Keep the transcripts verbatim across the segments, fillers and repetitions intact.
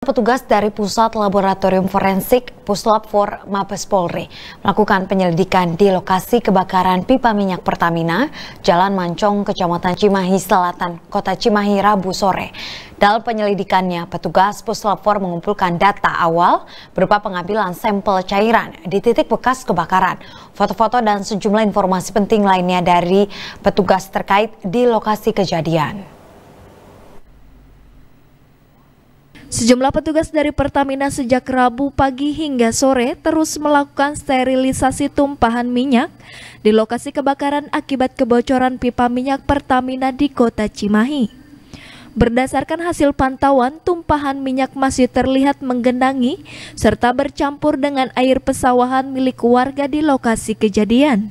Petugas dari Pusat Laboratorium Forensik Puslap empat Mabes Polri melakukan penyelidikan di lokasi kebakaran pipa minyak Pertamina, Jalan Mancong, Kecamatan Cimahi Selatan, Kota Cimahi, Rabu sore. Dalam penyelidikannya, petugas Puslap empat mengumpulkan data awal berupa pengambilan sampel cairan di titik bekas kebakaran, foto-foto dan sejumlah informasi penting lainnya dari petugas terkait di lokasi kejadian. Sejumlah petugas dari Pertamina sejak Rabu pagi hingga sore terus melakukan sterilisasi tumpahan minyak di lokasi kebakaran akibat kebocoran pipa minyak Pertamina di Kota Cimahi. Berdasarkan hasil pantauan, tumpahan minyak masih terlihat menggenangi serta bercampur dengan air pesawahan milik warga di lokasi kejadian.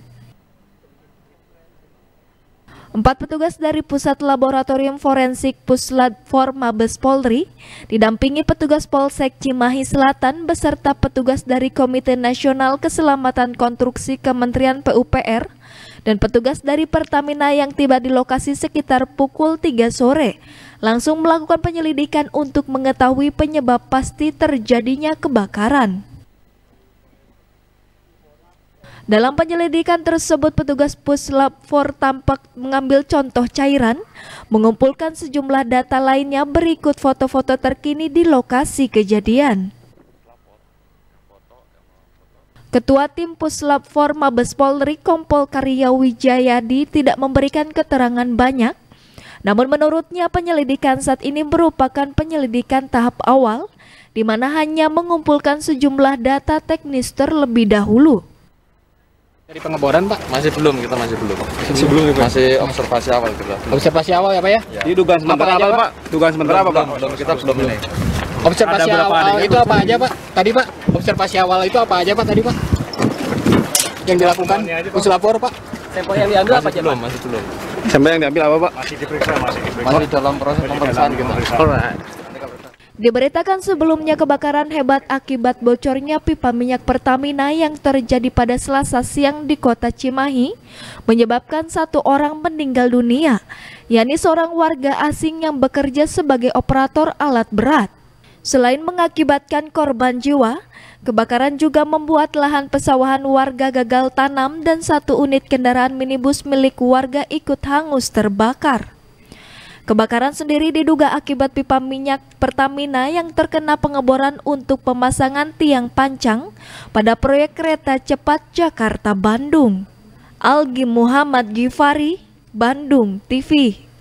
Empat petugas dari Pusat Laboratorium Forensik Puslap empat Mabes Polri didampingi petugas Polsek Cimahi Selatan beserta petugas dari Komite Nasional Keselamatan Konstruksi Kementerian P U P R dan petugas dari Pertamina yang tiba di lokasi sekitar pukul tiga sore langsung melakukan penyelidikan untuk mengetahui penyebab pasti terjadinya kebakaran. Dalam penyelidikan tersebut, petugas Puslap empat tampak mengambil contoh cairan, mengumpulkan sejumlah data lainnya berikut foto-foto terkini di lokasi kejadian. Ketua Tim Puslap empat Mabes Polri Kompol Karya Wijayadi tidak memberikan keterangan banyak, namun menurutnya penyelidikan saat ini merupakan penyelidikan tahap awal, di mana hanya mengumpulkan sejumlah data teknis terlebih dahulu. Dari pengeboran Pak? Masih belum, kita masih belum. Masih belum ya, Pak? Masih observasi awal kita. Observasi awal ya Pak ya? Ya. Ini dugaan sementara apa Pak? Dugaan sementara apa Pak? Belum, kita belum ini. Observasi awal itu apa aja Pak? Tadi Pak, observasi awal itu apa aja Pak tadi Pak? Yang dilakukan Puslap empat Pak? Sampel yang diambil apa aja Pak? Masih belum. Sampel yang diambil apa Pak? Masih diperiksa, masih diperiksa. Masih dalam proses pemeriksaan kita. Alright. Diberitakan sebelumnya kebakaran hebat akibat bocornya pipa minyak Pertamina yang terjadi pada Selasa siang di Kota Cimahi menyebabkan satu orang meninggal dunia, yakni seorang warga asing yang bekerja sebagai operator alat berat. Selain mengakibatkan korban jiwa, kebakaran juga membuat lahan pesawahan warga gagal tanam dan satu unit kendaraan minibus milik warga ikut hangus terbakar. Kebakaran sendiri diduga akibat pipa minyak Pertamina yang terkena pengeboran untuk pemasangan tiang pancang pada proyek kereta cepat Jakarta-Bandung. Algi Muhammad Gifari, Bandung T V.